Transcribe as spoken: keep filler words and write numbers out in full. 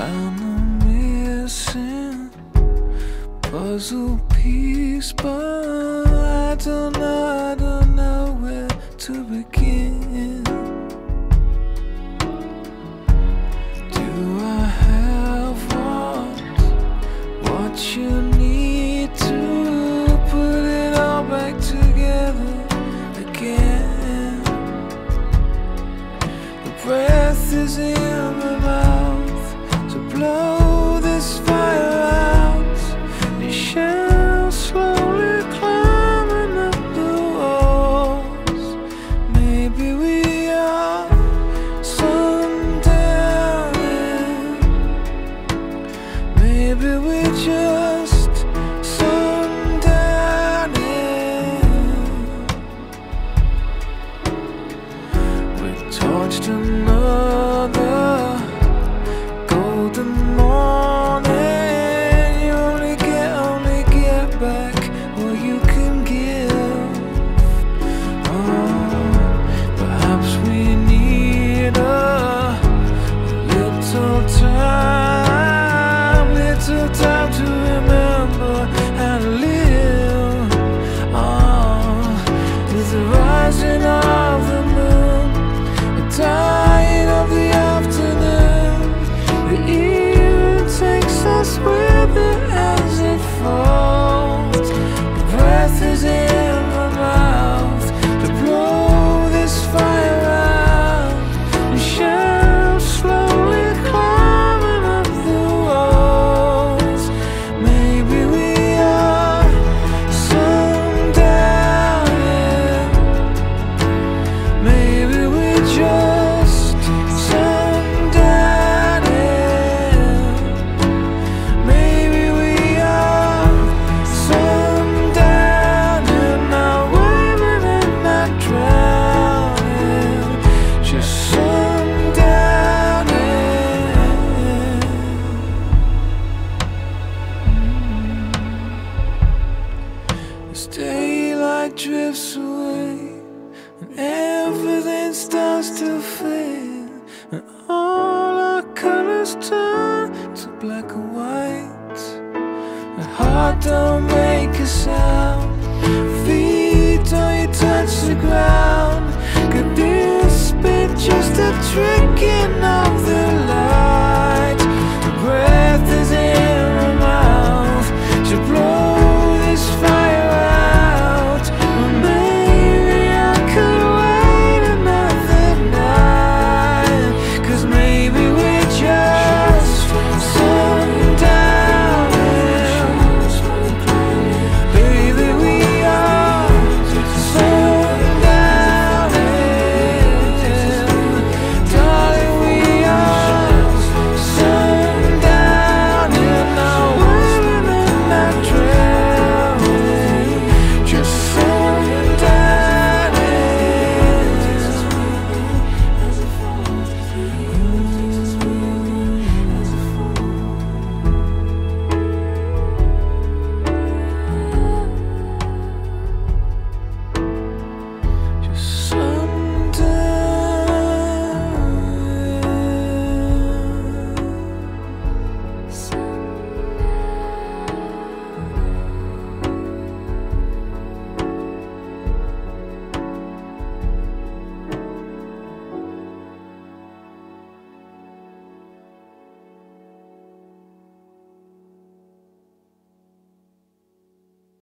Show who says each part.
Speaker 1: found the missing puzzle piece, but I don't know, I don't know where to begin. Do I have what, what you need to put it all back together again? The breath is in my mouth to blow this fire out. The shell slowly climbing up the walls. Maybe we are sundowning. Maybe we just sundowning. We torched another golden morning. You only get, only get back what you can give. Oh, perhaps we need a little time, little time to remember how to live. Oh, with the rising of the moon, the dying of the afternoon, the evening takes us with it as it falls. The breath is in my mouth to blow this fire out. The shadows slowly climbing up the walls. Maybe we are sundowning. Maybe we just sundowning. Maybe we are sundowning, not waving and not drowning, just sundowning. As daylight drifts away and everything starts to fade, and all our colors turn to black and white. The heart don't make a sound, feet don't you touch the ground. Could this be just a tricking of